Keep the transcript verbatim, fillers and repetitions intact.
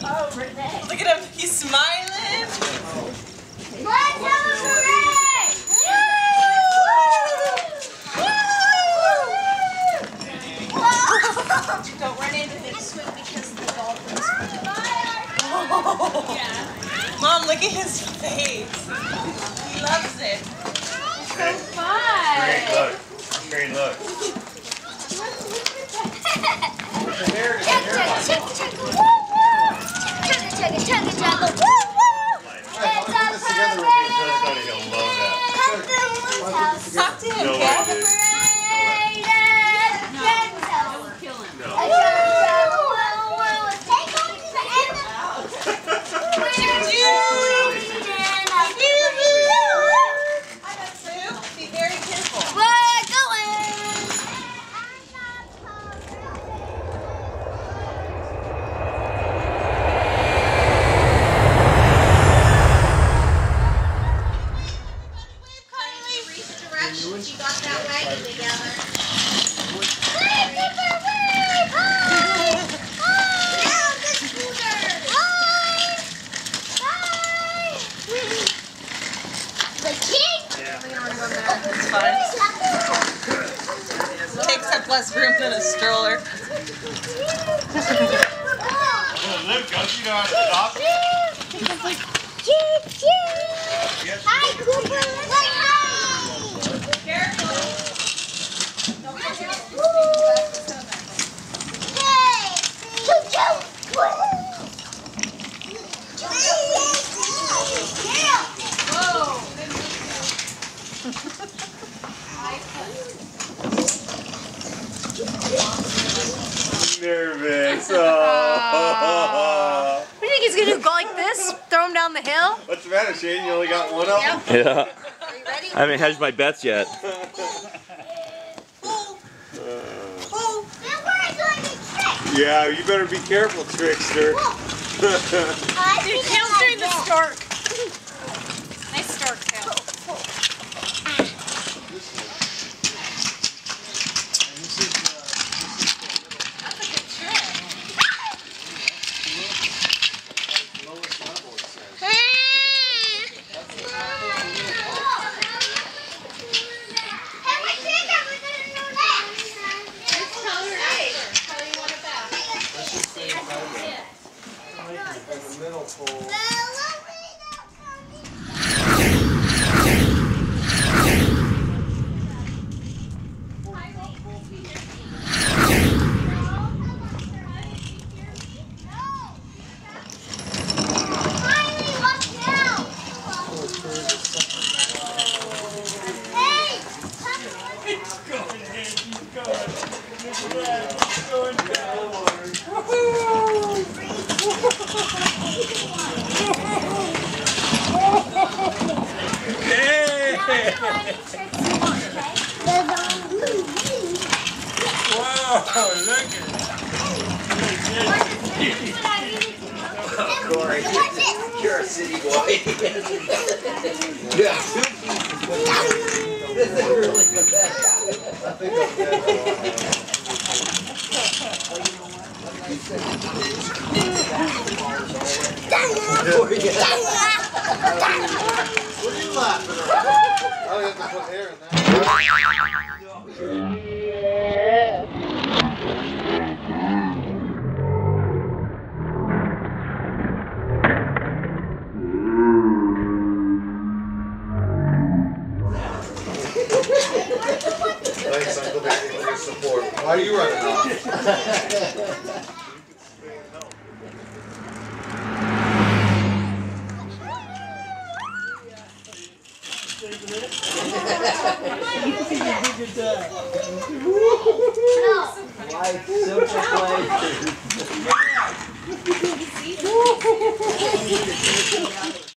Oh, Renee. Look at him. He's smiling. Let's celebrate! Don't run into me. Swim because the dolphins. Oh. Yeah. Mom, look at his face. He loves it. So fun. Great look. Great look. There, Chugga, chugga, chugga, chugga, woo, woo. Chugga, chugga, chugga, chugga, woo, woo. It's a parade. He'll love that. Come to Moon's house. Talk to him, No way, Kat. dude. Parade at Ken's house. Kill him. No. A chugga, chugga, woo, woo. Take him to the end of We're doing a I got Sue. Be very careful. We're going. Directions you got that wagon together. It's fine. Takes up less room than a stroller. Luke, don't you know how to stop? Yes. Hi, Cooper. Say hi. Careful. Hey. Choo choo. Yeah. Whoa. Nervous. Oh. What do you think he's gonna do? Go like this? Throw him down the hill? What's the matter, Shane? You only got one of them? Yeah. Are you ready? I haven't hedged my bets yet. Then we're doing the trick. Yeah, you better be careful, trickster. I Dude, think Tail's I doing the will. stork. Nice stork tail. That's a good trick. Hey, what trick are we gonna do next? Just tell her right. Tell you what about. Finally, watch now. Hey, Corey, you're a city boy. Yeah. This is really What are you laughing at? I have to put hair in that. Thanks, Uncle Danny, for your support. Why are you running off? Life, simple pleasure.